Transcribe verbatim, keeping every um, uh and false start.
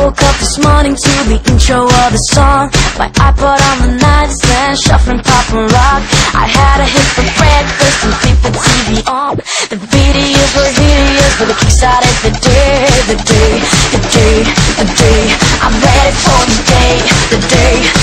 woke up this morning to the intro of the song. My iPod on the nightstand, shuffling pop and rock. I had a hit for breakfast and flip the T V on. The videos were hideous, but the kick started the day, the day, the day, the day. I'm ready for the day, the day.